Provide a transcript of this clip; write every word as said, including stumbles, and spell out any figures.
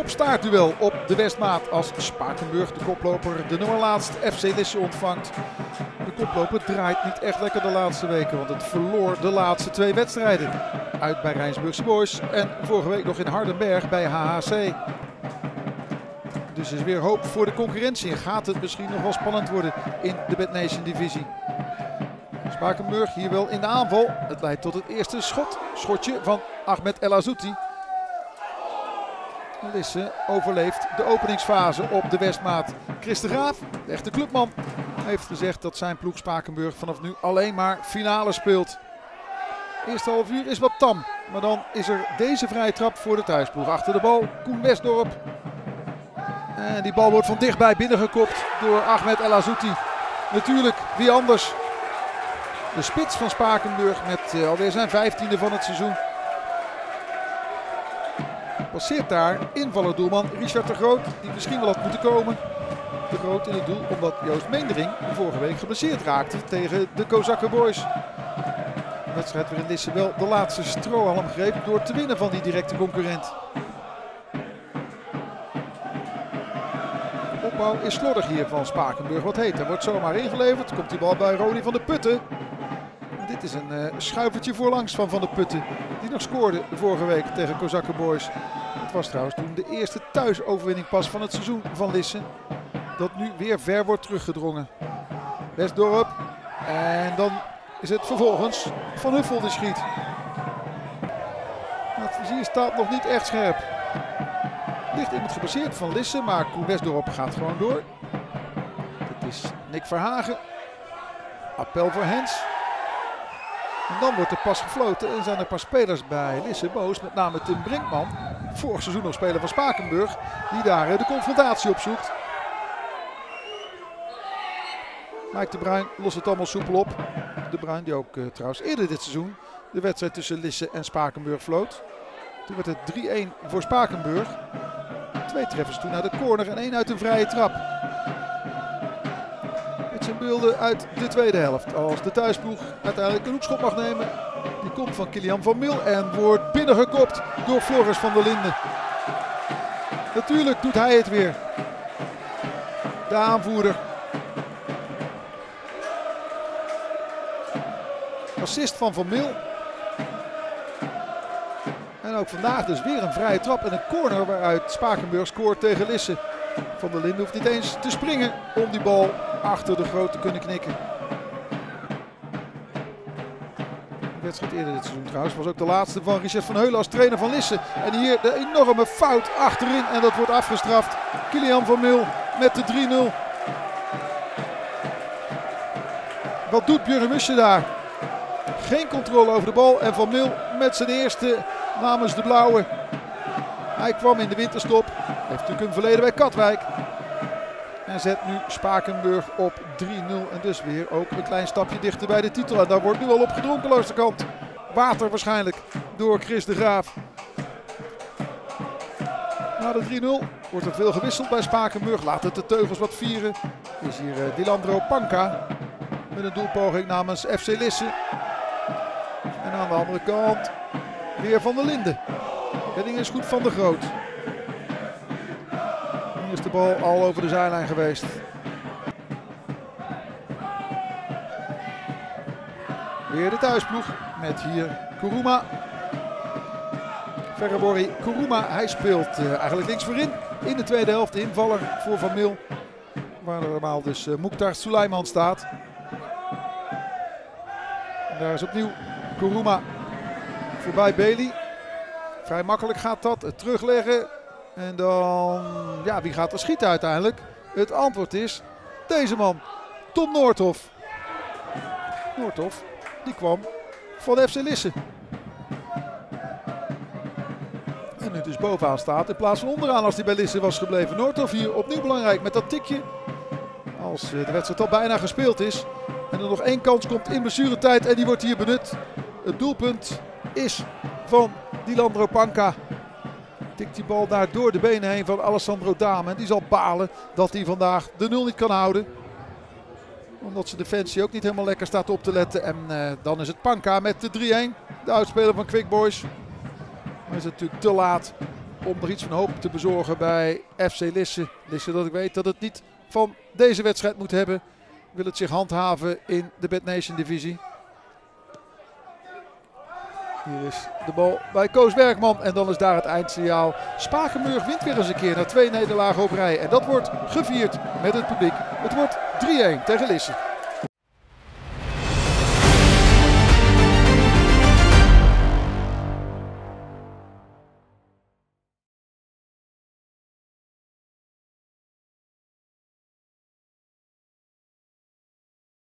Kop-staartduel op de Westmaat als Spakenburg, de koploper, de nummer laatst F C Lisse ontvangt. De koploper draait niet echt lekker de laatste weken, want het verloor de laatste twee wedstrijden. Uit bij Rijnsburgse Boys en vorige week nog in Hardenberg bij H H C. Dus er is weer hoop voor de concurrentie en gaat het misschien nog wel spannend worden in de BadNation divisie. Spakenburg hier wel in de aanval. Het leidt tot het eerste schot. Schotje van Ahmed El Azouti. Lisse overleeft de openingsfase op de Westmaat. Chris de Graaf, de echte clubman, heeft gezegd dat zijn ploeg Spakenburg vanaf nu alleen maar finale speelt. Eerste half uur is wat tam, maar dan is er deze vrije trap voor de thuisploeg. Achter de bal Koen Westdorp. En die bal wordt van dichtbij binnengekopt door Ahmed El Azouti. Natuurlijk, wie anders? De spits van Spakenburg met uh, alweer zijn vijftiende van het seizoen. Passeert daar invaller doelman Richard de Groot, die misschien wel had moeten komen. De Groot in het doel omdat Joost Meendering vorige week geblesseerd raakte tegen de Kozakken Boys. De wedstrijd waarin Lisse wel de laatste strohalm greep door te winnen van die directe concurrent. De opbouw is slordig hier van Spakenburg. Wat heet, er wordt zomaar ingeleverd. Komt die bal bij Ronnie van der Putten. En dit is een uh, schuivertje voorlangs van Van der Putten. Die nog scoorde vorige week tegen Kozakken Boys. Het was trouwens toen de eerste thuisoverwinning pas van het seizoen van Lisse. Dat nu weer ver wordt teruggedrongen. Westdorp. En dan is het vervolgens Van Huffel die schiet. Het vizier staat nog niet echt scherp. Ligt iemand gebaseerd van Lisse, maar Koen Westdorp gaat gewoon door. Dit is Nick Verhagen. Appel voor Hens. En dan wordt er pas gefloten en zijn er een paar spelers bij Lisse boos. Met name Tim Brinkman, vorig seizoen nog speler van Spakenburg, die daar de confrontatie op zoekt. Mike de Bruin lost het allemaal soepel op. De Bruin die ook uh, trouwens eerder dit seizoen de wedstrijd tussen Lisse en Spakenburg floot. Toen werd het drie-een voor Spakenburg. Twee treffers toen uit de corner en één uit een vrije trap. Dit zijn beelden uit de tweede helft. Als de thuisploeg uiteindelijk een hoekschop mag nemen. Die komt van Kilian van Mil en wordt binnengekopt door Floris van der Linden. Natuurlijk doet hij het weer. De aanvoerder. Assist van Van Mil. En ook vandaag dus weer een vrije trap en een corner waaruit Spakenburg scoort tegen Lisse. Van der Linden hoeft niet eens te springen om die bal achter de Groot te kunnen knikken. De wedstrijd eerder dit seizoen trouwens was ook de laatste van Richard van Heulen als trainer van Lisse. En hier de enorme fout achterin en dat wordt afgestraft. Kilian van Mil met de drie nul. Wat doet Björn Musje daar? Geen controle over de bal en Van Mil met zijn eerste namens de Blauwe. Hij kwam in de winterstop, heeft natuurlijk een verleden bij Katwijk. En zet nu Spakenburg op drie nul en dus weer ook een klein stapje dichter bij de titel. En daar wordt nu al op gedronken langs de kant. Water waarschijnlijk door Chris de Graaf. Na de drie nul wordt er veel gewisseld bij Spakenburg. Laat het de teugels wat vieren. Is hier uh, Dilandro Panka met een doelpoging namens F C Lisse. En aan de andere kant weer Van der Linden. Redding is goed van de Groot. Nu is de bal al over de zijlijn geweest. Weer de thuisploeg met hier Kuruma. Ferrabori Kuruma, hij speelt uh, eigenlijk links voorin. In de tweede helft de invaller voor Van Mil. Waar normaal dus uh, Mukhtar Suleiman staat. En daar is opnieuw Kuruma voorbij Bailey. Vrij makkelijk gaat dat. Het terugleggen. En dan, ja, wie gaat er schieten uiteindelijk? Het antwoord is deze man. Tom Noordhoff. Noordhoff, die kwam van F C Lisse. En nu dus bovenaan staat in plaats van onderaan als hij bij Lisse was gebleven. Noordhoff hier opnieuw belangrijk met dat tikje. Als de wedstrijd al bijna gespeeld is. En er nog één kans komt in blessuretijd en die wordt hier benut. Het doelpunt is van Dilandro Panka. Tikt die bal daar door de benen heen van Alessandro Dame. En die zal balen dat hij vandaag de nul niet kan houden. Omdat zijn defensie ook niet helemaal lekker staat op te letten. En uh, dan is het Panka met de drie-een. De uitspeler van Quick Boys. Maar is het natuurlijk te laat. om er iets van hoop te bezorgen bij F C Lisse. Lisse dat ik weet dat het niet van deze wedstrijd moet hebben. Wil het zich handhaven in de Bad Nation divisie. Hier is de bal bij Koos Bergman en dan is daar het eindsignaal. Spakenburg wint weer eens een keer na twee nederlagen op rij. En dat wordt gevierd met het publiek. Het wordt drie-een tegen Lisse.